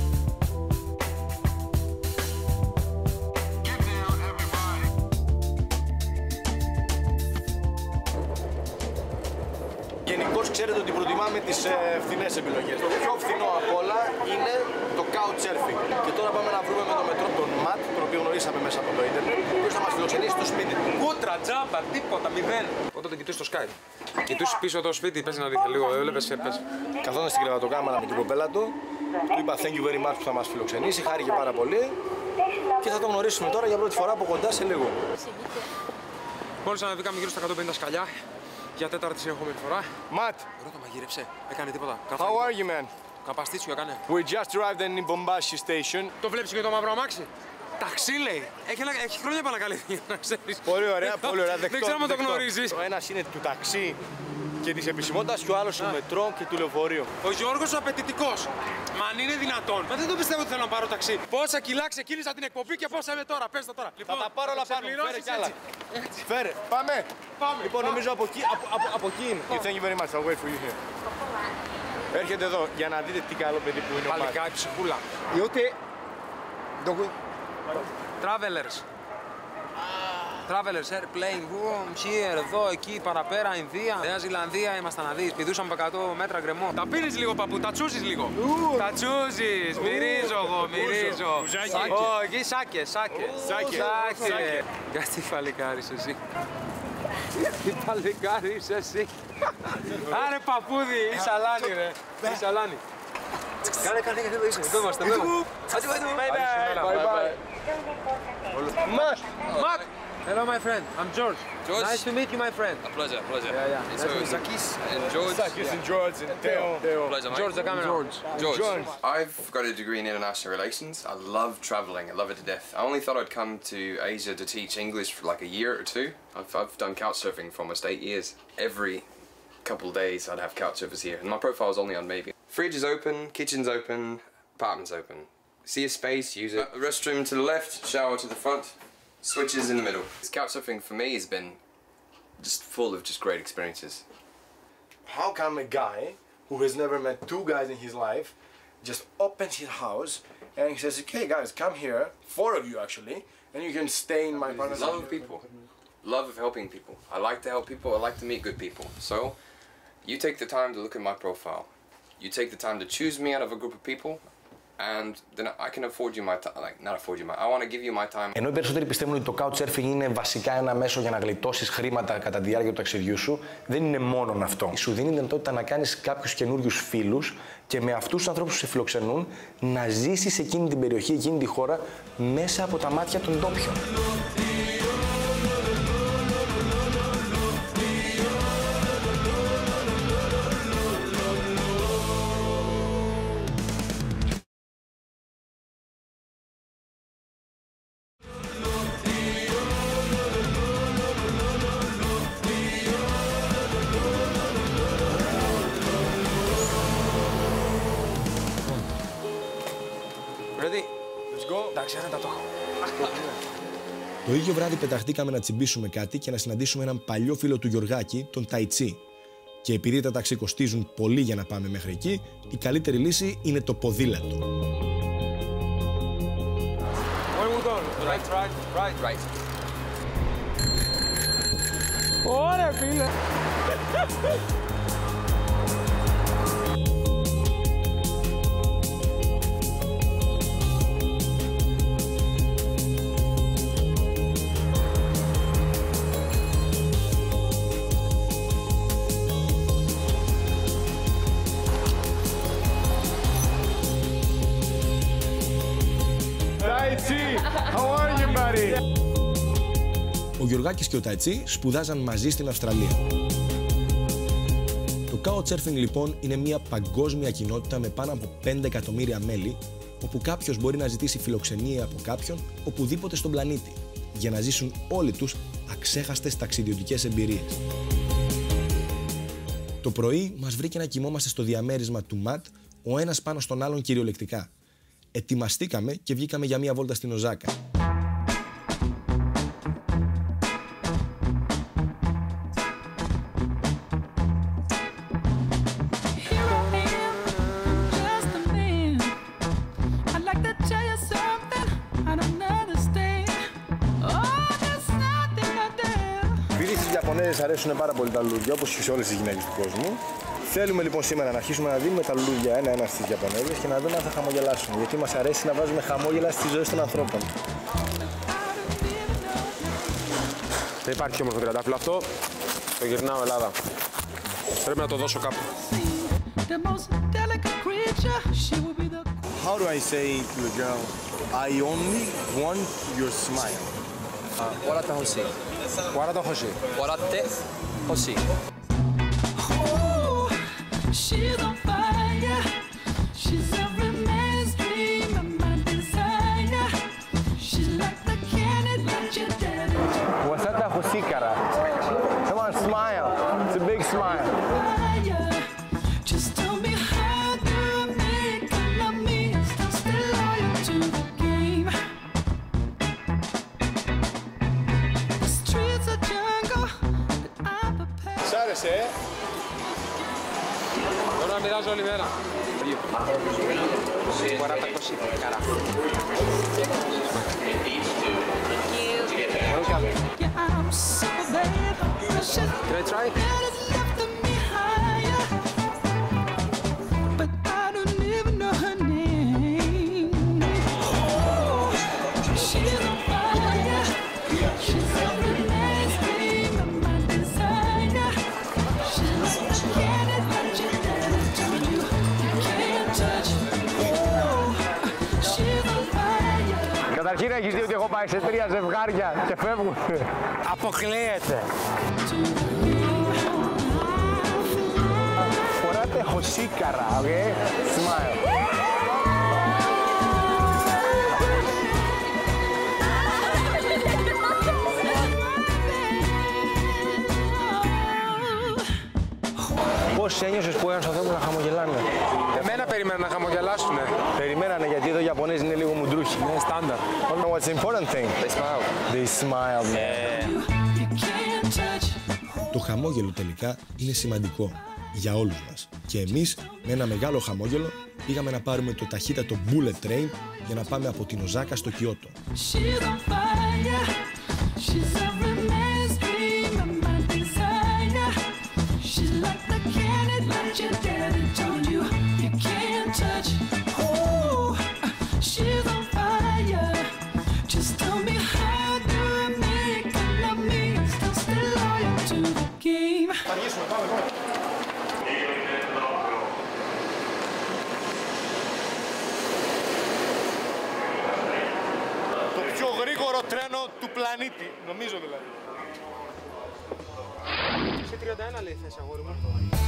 Γενικώς ξέρετε ότι προτιμάμε τις ε, φθηνές επιλογές. Το πιο φθηνό απ' όλα είναι το couchsurfing. Και τώρα πάμε να βρούμε με το μετρό τον Ματ, τον οποίο γνωρίσαμε μέσα από το ίντερνετ, ο οποίος θα μας φιλοξενήσει στο σπίτι του. Κούτρα, τζάμπα, τίποτα, μηδέν. Όταν τον κοιτούς στο Skype. Κοιτούς πίσω το σπίτι, πες να δείχνει λίγο, έβλεπες, πες. Καθόταν στην κρεβατοκάμαρα με την κοπέλα του, του είπα thank you very much που θα μας φιλοξενήσει, χάρηκε πάρα πολύ και θα τον γνωρίσουμε τώρα για πρώτη φορά από κοντά σε λίγο. Μόλις ανεβήκαμε γύρω στα εκατόν πενήντα σκαλιά για τέταρτη συνεχόμενη φορά. Ματ! Ρώτα, μαγείρεψε. Έκανε τίποτα. How are you, man? Καπαστίτσιο έκανε. We just arrived in Bombashi station. Το βλέπεις και το μαύρο αμάξι. Ταξί λέει. Έχει, έχει χρόνια επανακαλύφθη, να ξέρεις. Πολύ ωραία, πολύ ωραία. Δεκτό, δεν ξέρω αν το δεκτό. γνωρίζεις. Ο ένας είναι του ταξί και της επισημότητας και ο άλλος του μετρό και του λεωφορείου. Ο Γιώργος ο απαιτητικός. Μα αν είναι δυνατόν. Μα δεν το πιστεύω ότι θέλω να πάρω ταξί. Πόσα κιλά ξεκίνησα την εκπομπή και πόσα είμαι τώρα. Πες το τώρα. Λοιπόν, θα τα πάρω όλα πάνω. Φέρε κι άλλα. Φέρε. Πάμε. Πάμε. Λοιπόν, νομίζω από εκεί, από, από, από εκεί είναι. Thank you very much. I'll wait for you here. Έρχεται εδώ για να δείτε τι καλό παιδί που είναι ο Μάτ. Παλικά, ψυχούλα. Διότι... Travelers. Travelers, airplane, boom, here, εδώ, εκεί, παραπέρα, Ινδία, Νέα Ζηλανδία, ήμασταν να δεις, πηδούσαμε από εκατό μέτρα γκρεμό. Τα πίνεις λίγο, παππού, τα τσούζεις λίγο. Τα τσούζεις, μυρίζω εγώ, μυρίζω. Ω, εκεί σάκε, σάκε. Σάκε. Γιατί παλικάρεις εσύ. Τι παλικάρεις εσύ. Άρε παππούδι, η σαλάνη ρε, η σαλάνη. Κάνε, κάνε, κάνε, εδώ είσαι, εδώ είμαστε, εδώ είμαστε. Bye bye. Matt! Matt! Hello, my friend. I'm George. George. Nice to meet you, my friend. A pleasure, pleasure. Yeah, yeah. So, Sakis and George. Sakis and George and Theo. Theo. Pleasure, mate. George, the camera. George. George. George. I've got a degree in international relations. I love travelling. I love it to death. I only thought I'd come to Asia to teach English for like a year or two. I've, I've done couchsurfing for almost eight years. Every couple of days I'd have couchsurfers here. And my profile's only on maybe. Fridge is open, kitchen's open, apartment's open. See a space, use it. A restroom to the left, shower to the front, switches in the middle. Couchsurfing for me has been just full of just great experiences. How come a guy who has never met two guys in his life just opens his house, and he says, "Okay, guys, come here, four of you actually, and you can stay in my partner's Love of people, love of helping people. I like to help people. I like to meet good people. So, you take the time to look at my profile. You take the time to choose me out of a group of people." And then I can afford you my time, like not afford you my, I want to give you my time. Ενώ οι περισσότεροι πιστεύουν ότι το couchsurfing είναι βασικά ένα μέσο για να γλιτώσεις χρήματα κατά τη διάρκεια του ταξιδιού σου, δεν είναι μόνον αυτό. Σου δίνει δυνατότητα να κάνεις κάποιους καινούριους φίλους και με αυτούς τους ανθρώπους που σε φιλοξενούν να ζήσεις εκείνη την περιοχή, εκείνη τη χώρα μέσα από τα μάτια των ντόπιων. Το ίδιο βράδυ πεταχτήκαμε να τσιμπήσουμε κάτι και να συναντήσουμε έναν παλιό φίλο του Γιωργάκη, τον Ταϊτσί. Και επειδή τα ταξί κοστίζουν πολύ για να πάμε μέχρι εκεί, η καλύτερη λύση είναι το ποδήλατο. Right, right, right, right. Ωραία, φίλε. How are you, buddy? Ο Γιωργάκης και ο Ταϊτσί σπουδάζαν μαζί στην Αυστραλία. Το Couchsurfing λοιπόν είναι μια παγκόσμια κοινότητα με πάνω από πέντε εκατομμύρια μέλη, όπου κάποιος μπορεί να ζητήσει φιλοξενία από κάποιον οπουδήποτε στον πλανήτη, για να ζήσουν όλοι τους αξέχαστες ταξιδιωτικές εμπειρίες. Το πρωί μας βρήκε να κοιμόμαστε στο διαμέρισμα του Ματ, ο ένας πάνω στον άλλον κυριολεκτικά. Ετοιμαστήκαμε και βγήκαμε για μία βόλτα στην Οζάκα. Επειδή στις Ιαπωνέζες αρέσουν πάρα πολύ τα λουλούδια, όπως και σε όλες τις γυναίκες του κόσμου, θέλουμε λοιπόν σήμερα να αρχίσουμε να δίνουμε τα λουλούδια ένα-ένα στις Ιαπωνέζες και να δούμε αν θα χαμογελάσουν. Γιατί μας αρέσει να βάζουμε χαμόγελα στις ζωές των ανθρώπων. Δεν υπάρχει όμως το τριαντάφυλλο αυτό. Το γυρνάω Ελλάδα. Πρέπει να το δώσω κάπου. How do I say to the girl, I only want your smile? 笑ってほしい。 笑ってほしい。 笑ってほしい。 She's on fire. She's every man's dream and my desire. She's like the candy that your daddy. Wasata Hosikara. Come on, smile. It's a big smile. Just tell me how to make you love me. Still stay loyal to the game. The streets are jungle, but I'm prepared. Σ' άρεσε, ε? Μπορώ να μοιράζω όλη μέρα. Κουαράτα κοσίκαρα. Yeah, I'm so bad. Can I try? But I don't even know her name. She's on fire. She's every man's dream and my desire. She's the candy that your daddy told you you can't touch. She's on fire. Καταρχήν έχεις δει ότι έχω πάει σε τρία ζευγάρια και φεύγουν. Αποκλείεται. Φοράτε χωσίκαρα, ok? Smile. Πώς ένιωσες που ένας ανθρώπους να χαμογελάνε? Εμένα περίμενα να χαμογελάσουνε. Περιμένανε γιατί εδώ οι Ιαπωνέζοι είναι λίγο μουντρούχοι. Είναι στάνταρ. What's the important thing? They smile. They smile, man. Το χαμόγελο τελικά είναι σημαντικό. για όλους μας. Και εμείς, με ένα μεγάλο χαμόγελο, πήγαμε να πάρουμε το ταχύτατο Bullet Train για να πάμε από την Οζάκα στο Κιώτο. Το πιο γρήγορο τρένο του πλανήτη, νομίζω δηλαδή. Σε τριάντα ένα λέει θέση, αγόρι μου.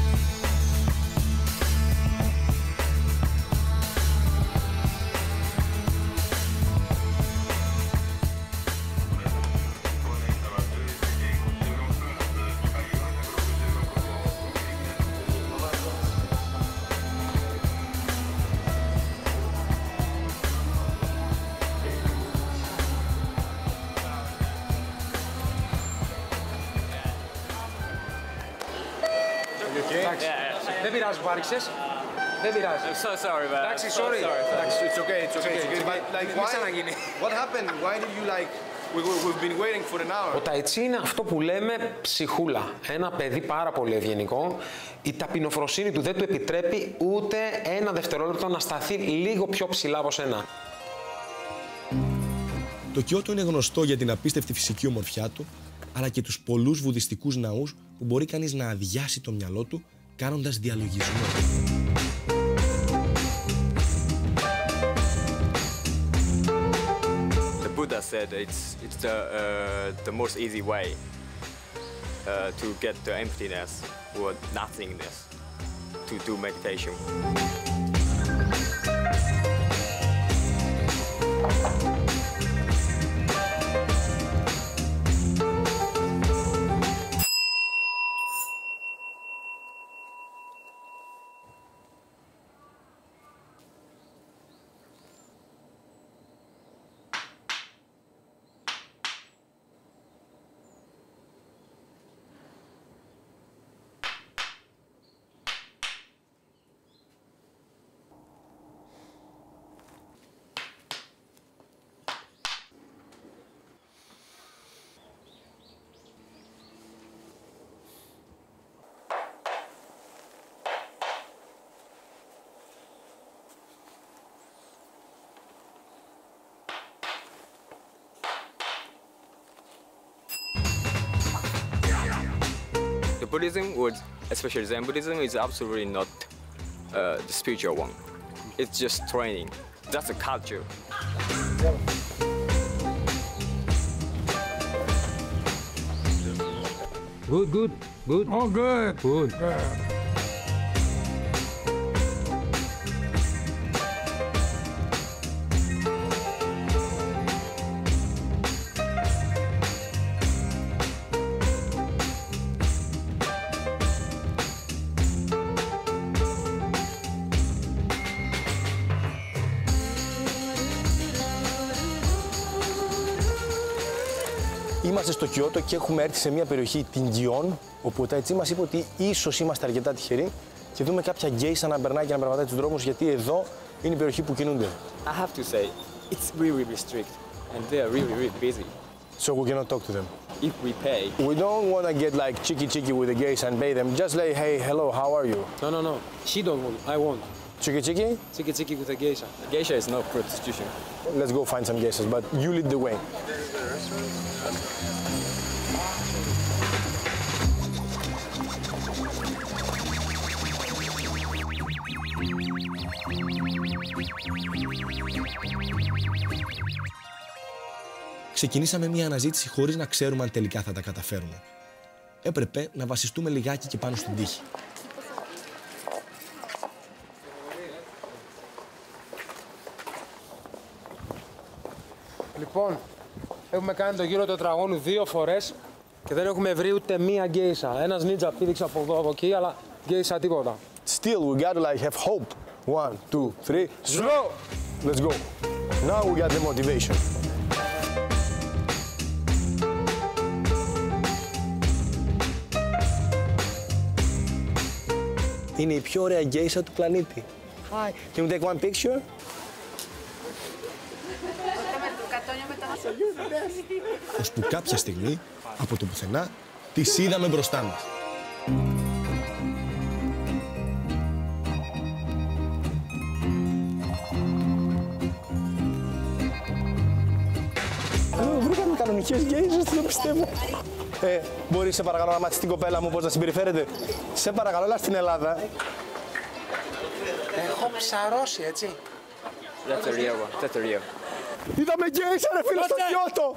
Δεν πειράζει που άρχισες. Δεν πειράζει. I'm so sorry, man. Εντάξει, I'm so sorry. sorry. Εντάξει, It's okay, it's okay, it's okay. But like, Μην why? ξαναγίνει. What happened? Why did you like? We, we, we've been waiting for an hour. Ο Ταϊτσί είναι αυτό που λέμε ψυχούλα. Ένα παιδί πάρα πολύ ευγενικό. Η ταπεινοφροσύνη του δεν του επιτρέπει ούτε ένα δευτερόλεπτο να σταθεί λίγο πιο ψηλά από σένα. Το Κιώτο είναι γνωστό για την απίστευτη φυσική ομορφιά του, αλλά και τους πολλούς βουδιστικούς ναούς που μπορεί κανείς να αδειάσει το μυαλό του κάνοντας διαλογισμό. The Buddha said it's it's the uh, the most easy way uh, to get the emptiness or nothingness to do meditation. Buddhism, or especially Zen Buddhism, is absolutely not uh, the spiritual one. It's just training. That's a culture. Good, good, good. Oh, good. Good. Yeah. Είμαστε στο Κιώτο και έχουμε έρθει σε μια περιοχή, την Γιόν, όπου ο Ταϊτσί μας είπε ότι ίσως είμαστε αρκετά τυχεροί και δούμε κάποια γκέισα να περνάει και να περπατάει τους δρόμους, γιατί εδώ είναι η περιοχή που κινούνται. I have to say, it's really, really strict, and they are really, really busy. So we cannot talk to them. If we pay. We don't want to get like cheeky cheeky with the geisha and pay them. Just like, hey, hello, how are you? No, no, no. She don't want. I want. Cheeky cheeky? Cheeky cheeky with a geisha. Geisha is not prostitution. Let's go find some geishas, but you lead the way. Ξεκινήσαμε μια αναζήτηση χωρίς να ξέρουμε αν τελικά θα τα καταφέρουμε. Έπρεπε να βασιστούμε λιγάκι και πάνω στην τύχη. Λοιπόν, έχουμε κάνει το γύρο του τετραγώνου δύο φορές και δεν έχουμε βρει ούτε μία γκέισα. Ένας νίτζα πήδηξε από εδώ, από εκεί, αλλά γκέισα τίποτα. Still, we gotta like have hope. One, two, three, slow! Let's go. Now we got the motivation. Είναι η πιο ωραία γκέισα του πλανήτη. Hi, can we take one picture? Ώσπου κάποια στιγμή, από το πουθενά, τις είδαμε μπροστά μας. Βρήκαμε κανονικές γκέισες, δεν το πιστεύω. Ε, μπορείς σε παρακαλώ να μάθεις την κοπέλα μου πώς να συμπεριφέρεται. Σε παρακαλώ, έλα στην Ελλάδα. Έχω ψαρώσει, έτσι. That's a real one. That's a real. Είδαμε γκέισα ρε φίλε στο Κιώτο.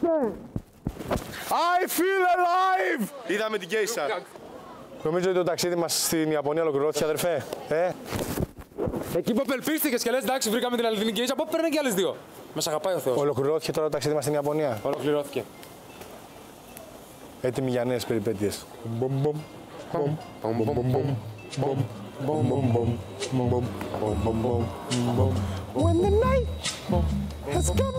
I feel alive. Είδαμε την γκέισα. Νομίζω ότι το ταξίδι μας στην Ιαπωνία ολοκληρώθηκε, αδερφέ. Ε. Εκεί που απελπίστηκες και λες εντάξει, βρήκαμε την αληθινή γκέισα, από παίρνει και άλλες δύο. Μας αγαπάει ο Θεός. Ολοκληρώθηκε τώρα το ταξίδι μας στην Ιαπωνία. Ολοκληρώθηκε. Έτοιμοι για νέες περιπέτειες. When the night has come.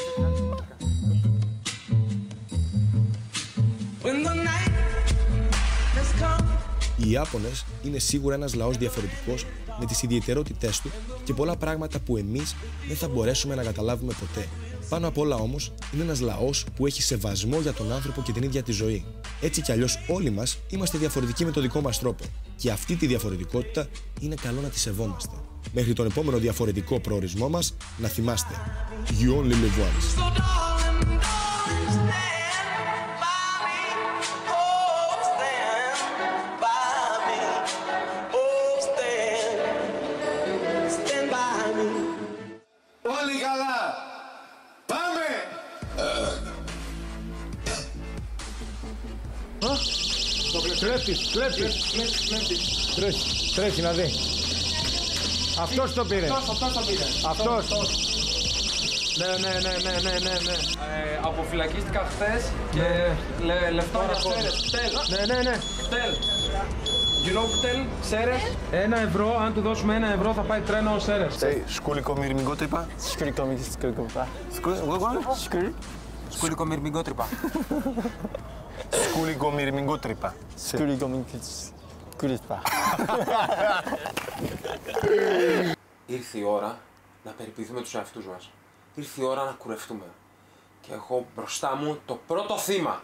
When the night has come. Οι Ιάπωνες είναι σίγουρα ένας λαός διαφορετικός με τις ιδιαιτερότητές του και πολλά πράγματα που εμείς δεν θα μπορέσουμε να καταλάβουμε ποτέ. Πάνω απ' όλα όμως είναι ένας λαός που έχει σεβασμό για τον άνθρωπο και την ίδια τη ζωή. Έτσι κι αλλιώς όλοι μας είμαστε διαφορετικοί με το δικό μας τρόπο. Και αυτή τη διαφορετικότητα είναι καλό να τη σεβόμαστε. Μέχρι τον επόμενο διαφορετικό προορισμό μας, να θυμάστε You only live once. Όλοι καλά! Πάμε! Κλέπτης, κλέπτης. Τρέχει, τρέχει να δει. Αυτός το πήρε. Αυτός, αυτός το πήρε. Αυτός. Ναι, ναι, ναι, ναι, ναι, ναι, ναι. Ε, αποφυλακίστηκα χθες και λε, λεφτά για Σέρες. Κτέλ. Ναι, ναι, ναι. Κτέλ. You know κτέλ, Σέρες. Ένα ευρώ, αν του δώσουμε ένα ευρώ θα πάει τρένο ως Σέρες. Σκούλικο μυρμηγκότρυπα. Σκούλικο μυρμηγκότρυπα. Σκούλικο. Σκούλικο μυρμηγκότρυπα. Σκούλικο μυρμηγκότρυπα. Σκούλικο μυρμηγκότρυπα. Ήρθε η ώρα να περιποιηθούμε τους εαυτούς μας. Ήρθε η ώρα να κουρευτούμε. Και έχω μπροστά μου το πρώτο θύμα.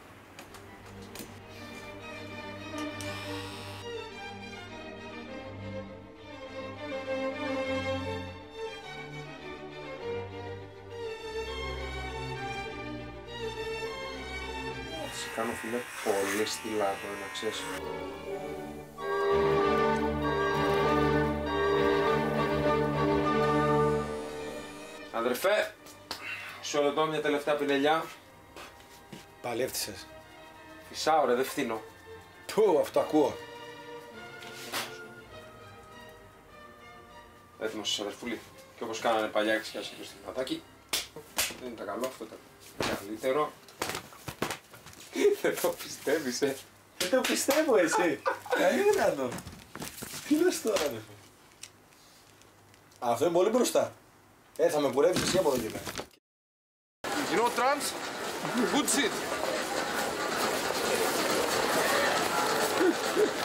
Σε κάνω φίλε πολύ στυλάτο, να ξέρεις. Αδερφέ, μισό λεπτό, μια τελευταία πινελιά. Πάλι έφτισες. Φυσάω ρε, δεν φτύνω. Του, αυτό ακούω. Έτοιμος είσαι αδερφούλη. Και όπως κάνανε παλιά εξιάσεις και στο πατάκι. Δεν είναι τα καλό, αυτό το καλύτερο. Δεν το πιστεύεις, ε. Δεν το πιστεύω εσύ. Καλή το. Τι λες τώρα, ρε. Αυτό είναι πολύ μπροστά. Ε, θα με κουρεύεις εσύ από εδώ και πέρα. You know trans? Good shit.